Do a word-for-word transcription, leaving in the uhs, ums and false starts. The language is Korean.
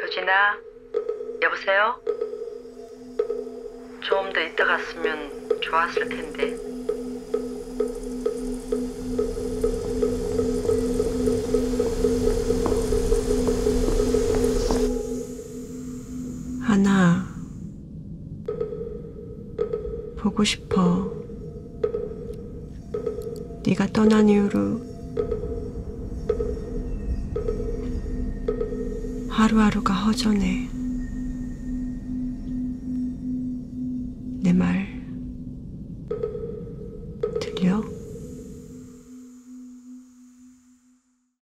효진아, 여보세요? 좀 더 이따 갔으면 좋았을 텐데. 하나, 보고 싶어. 네가 떠난 이후로 하루하루가 허전해. 내 말